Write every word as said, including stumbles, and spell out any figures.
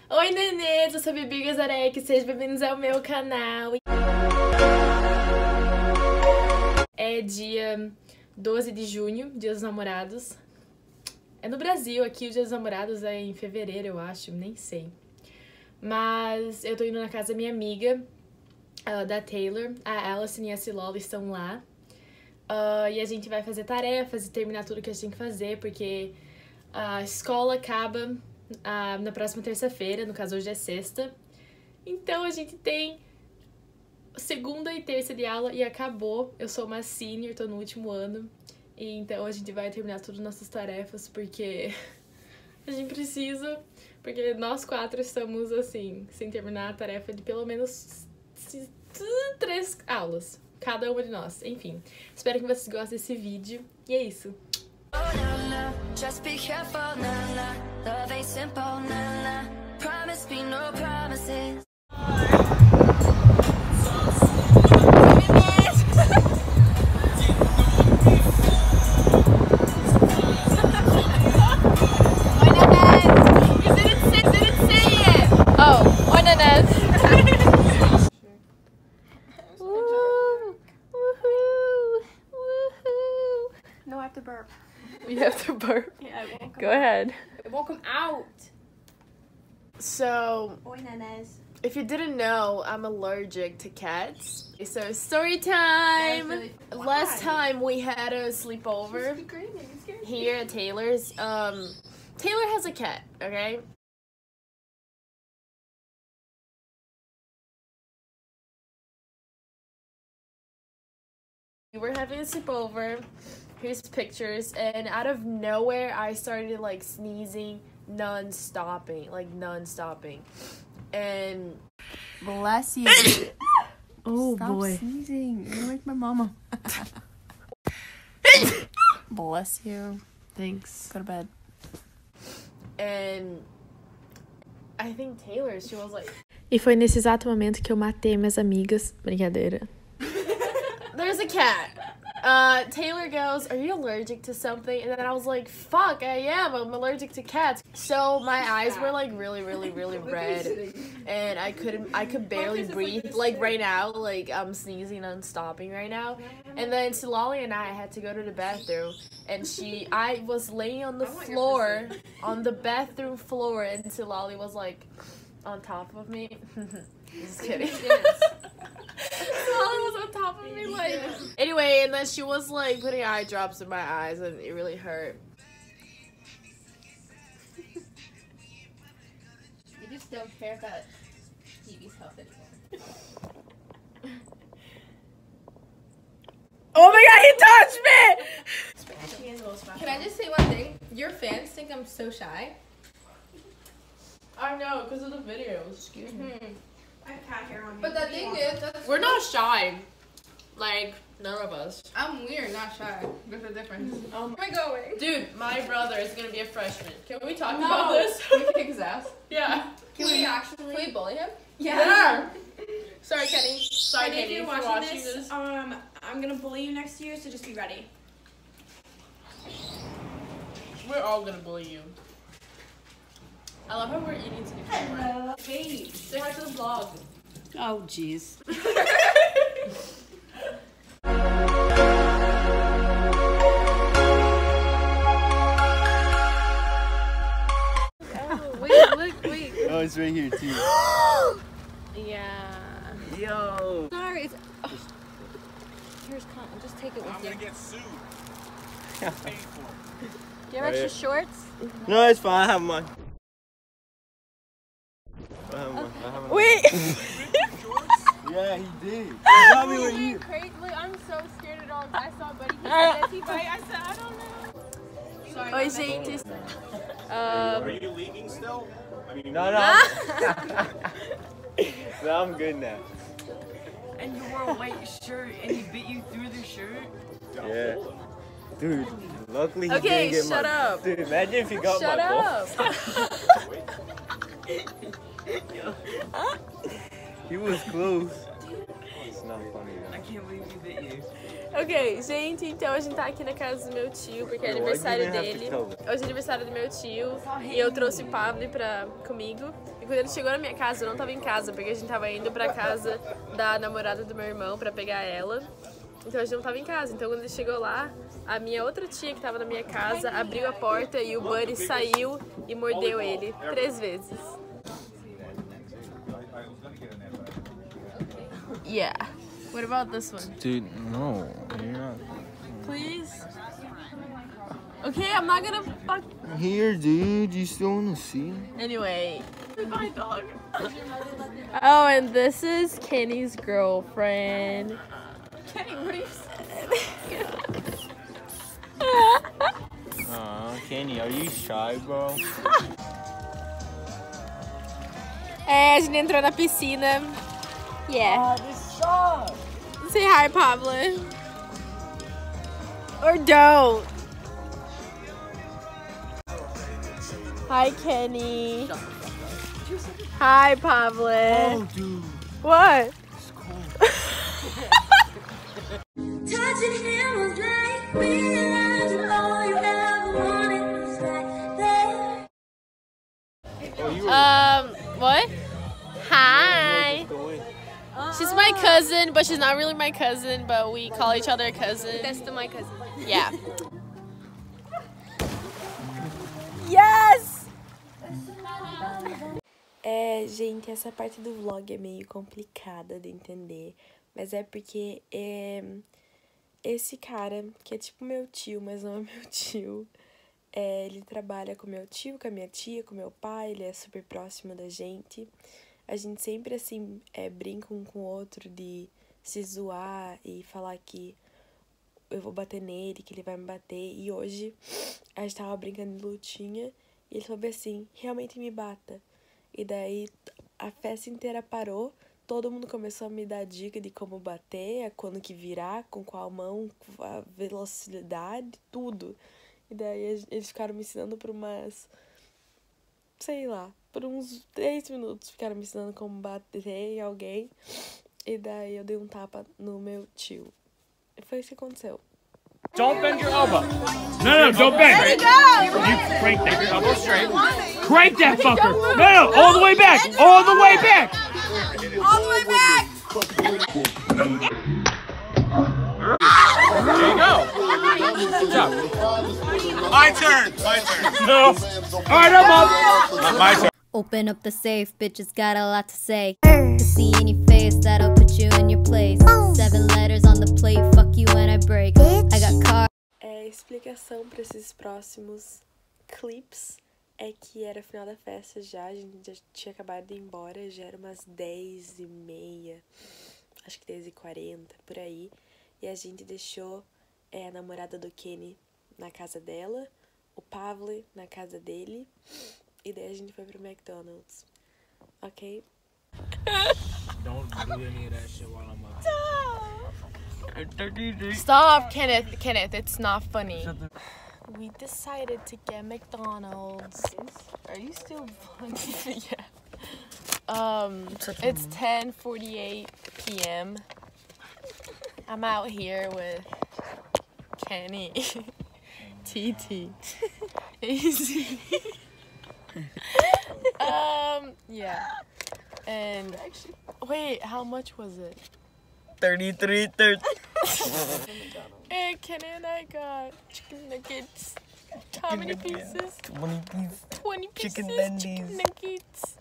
Oi, nenês, eu sou a Bibi Gazarek, sejam bem-vindos ao meu canal. É dia doze de junho, Dia dos Namorados. É no Brasil, aqui o Dia dos Namorados é em fevereiro, eu acho, nem sei. Mas eu tô indo na casa da minha amiga, uh, da Taylor. A Alison e a Cilola estão lá. Uh, e a gente vai fazer tarefas e terminar tudo que a gente tem que fazer, porque a escola acaba uh, na próxima terça-feira, no caso hoje é sexta. Então a gente tem segunda e terça de aula e acabou. Eu sou uma senior, tô no último ano. E então a gente vai terminar todas as nossas tarefas, porque a gente precisa. Porque nós quatro estamos, assim, sem terminar a tarefa de pelo menos três aulas. Cada uma de nós. Enfim, espero que vocês gostem desse vídeo. E é isso. Oh, oi, Nanés. No, I have to burp. You have to burp? Yeah, it won't come Go out. ahead. It won't come out. So, Oi, Nanés. if you didn't know, I'm allergic to cats. So, story time! Really- Last Why? time we had a sleepover She's screaming. It scares me. here at Taylor's. Um, Taylor has a cat, okay? We were having a sleepover. Here's pictures, and out of nowhere, I started like sneezing, non-stopping, like non-stopping, and Bless you. oh Stop boy, sneezing. You're like my mama. Bless you. thanks. Go to bed. And I think Taylor, she was like. E foi nesse exato momento que eu matei minhas amigas. Brincadeira. There's a cat. Uh, Taylor goes, "Are you allergic to something?" And then I was like, "Fuck, I am. I'm allergic to cats." So my eyes were like really, really, really red, and I couldn't, I could barely breathe. Like right now, like I'm sneezing and stopping right now. And then Silali and I had to go to the bathroom, and she, I was laying on the floor, on the bathroom floor, and Silali was like on top of me. Just kidding. Silali was on top of me, like. Anyway, and then she was like putting eye drops in my eyes, and it really hurt. You just don't care about Phoebe's health anymore. Oh my god, he touched me! Can I just say one thing? Your fans think I'm so shy. I know, because of the videos. Excuse me. Hmm. I have cat hair on me. But the thing is, that's We're not shy. Like, none of us. I'm weird, not shy. There's a difference. Um, Where am I going? dude, my brother is gonna be a freshman. Can we talk No. about this? Can we kick his ass? Yeah. Can we actually? Can we bully him? Yeah. Sorry, Kenny. Sorry, And if Kenny, you're for watching, watching this, this. um, I'm gonna bully you next year, so just be ready. We're all gonna bully you. I love how we're eating to the camera. Hey, say hi to the vlog. Oh, jeez. Oh, wait, look, wait. Oh, it's right here too. Yeah. Yo. Sorry. It's, oh. Here's Con. Just take it with I'm you. gonna get sued. Paid for. Do you have Oh, extra yeah. shorts? No, it's fine. I have mine. I have mine. I have mine. Wait. Yeah, he did. He got me with you. Crazy. Look, I'm so scared of dogs. I saw Buddy. He said, "Does he bite?" I said, "I don't know." Sorry. Oi, gente. Are Um, you leaking still? I mean, No, no. No, I'm good now. And you wore a white shirt and he bit you through the shirt? Yeah. Dude, luckily he Okay, didn't get shut my... up. Dude, imagine if he got shut my up. ball. He was close. It's not funny I though. can't believe he bit you. Ok, gente, então a gente tá aqui na casa do meu tio, porque é Why do you aniversário even have to dele. tell them? Hoje é aniversário do meu tio e eu trouxe o Pablo pra, comigo. E quando ele chegou na minha casa, eu não tava em casa, porque a gente tava indo pra casa da namorada do meu irmão pra pegar ela. Então a gente não tava em casa. Então quando ele chegou lá, a minha outra tia que tava na minha casa abriu a porta e o Buddy saiu e mordeu ele três vezes. Yeah. What about this one? Dude, no. You're not. Please? Okay, I'm not gonna fuck. Here, dude. You still want to see? Anyway. My dog. Oh, and this is Kenny's girlfriend. Kenny, what are you Aw, Kenny, are you shy, bro? É, a gente entrou na piscina. Yeah. Say hi, Pablo. Or don't. Hi, Kenny. Hi, Pablo. Oh, dude. What? It's cold. Touching him was like realizing all you ever wanted was right there. Oh, you were Um, what? Hi. going. She's my cousin, but she's not really my cousin, but we call each other cousin. That's the my cousin. Yeah. Yes! É, gente, essa parte do vlog é meio complicada de entender, mas é porque é, esse cara, que é tipo meu tio, mas não é meu tio, é, ele trabalha com meu tio, com a minha tia, com meu pai, ele é super próximo da gente. A gente sempre, assim, é, brinca um com o outro de se zoar e falar que eu vou bater nele, que ele vai me bater. E hoje a gente tava brincando de lutinha e ele falou assim, realmente me bata. E daí a festa inteira parou, todo mundo começou a me dar dica de como bater, quando que virar, com qual mão, a velocidade, tudo. E daí eles ficaram me ensinando por umas, sei lá, por uns três minutos ficaram me ensinando como bater em alguém. E daí eu dei um tapa no meu tio. Foi isso que aconteceu. Don't bend your elbow. No, no, don't bend. Let it go. You crank that elbow straight. Crank that fucker. No, no, all the way back. All the way back. All the way back! There you go. Good job. My turn. My turn. No. All right, I'm up. My turn. Open up the safe, bitches got a lot to say. To see in your face, that'll put you in your place. Seven letters on the plate, fuck you when I break. I got car. É, explicação para esses próximos clips é que era final da festa já, a gente já tinha acabado de ir embora, já era umas dez e meia, acho que dez e quarenta, por aí. E a gente deixou é, a namorada do Kenny na casa dela, o Pavle na casa dele, e daí a gente foi pro McDonald's, ok? Don't do any of that shit while I'm up. Stop, Kenneth, Kenneth, it's not funny. We decided to get McDonald's. Are you still vlogging? Yeah. Um, it's ten forty-eight p m I'm out here with Kenny, T T, Easy. um, yeah. And wait, how much was it? thirty-three thirty. And Kenny and I got chicken nuggets. How many pieces? twenty pieces. twenty pieces. Chicken tendies. Chicken nuggets.